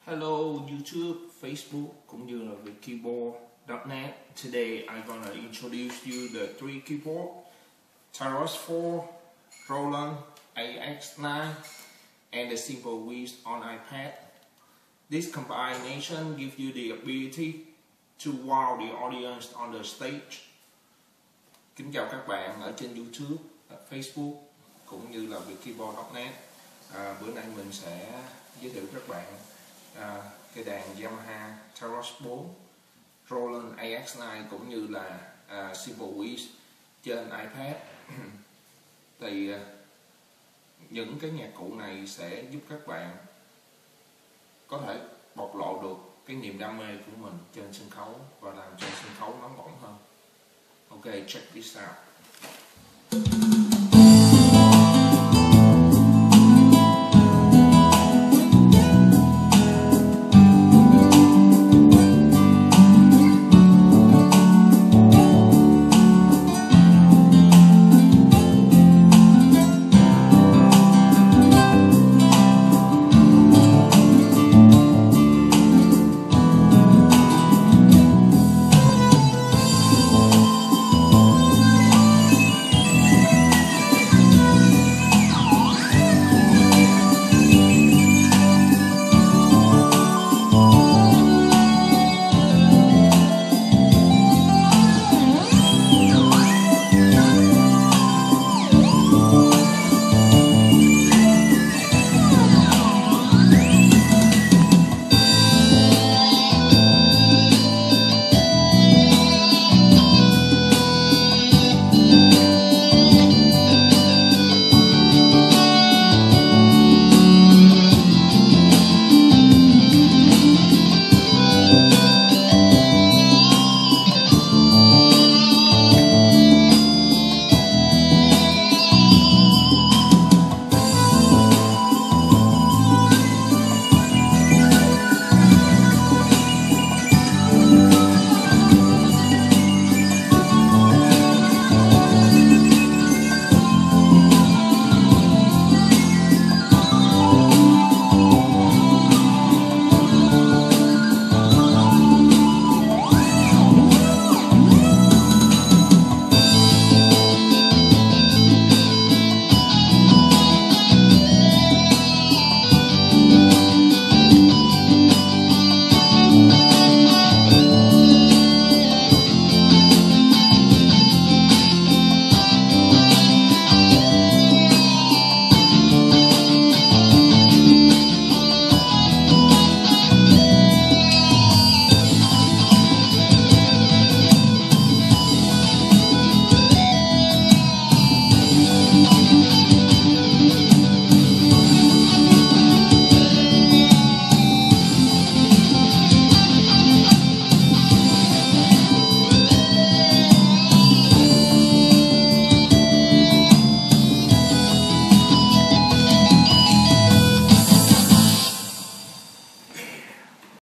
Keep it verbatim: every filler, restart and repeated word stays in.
Hello YouTube, Facebook cũng như là về keyboard dot net. Today I'm gonna introduce you the three keyboard: tyros four, Roland A X nine, and the samplewiz on iPad. This combination gives you the ability to wow the audience on the stage. Kính chào các bạn ở trên YouTube, Facebook cũng như là về keyboard dot net. À, bữa nay mình sẽ giới thiệu các bạn à, cái đàn Yamaha tyros four, Roland A X nine cũng như là à, samplewiz trên iPad. Thì à, những cái nhạc cụ này sẽ giúp các bạn có thể bộc lộ được cái niềm đam mê của mình trên sân khấu và làm cho sân khấu nóng bỏng hơn. Ok, check this out.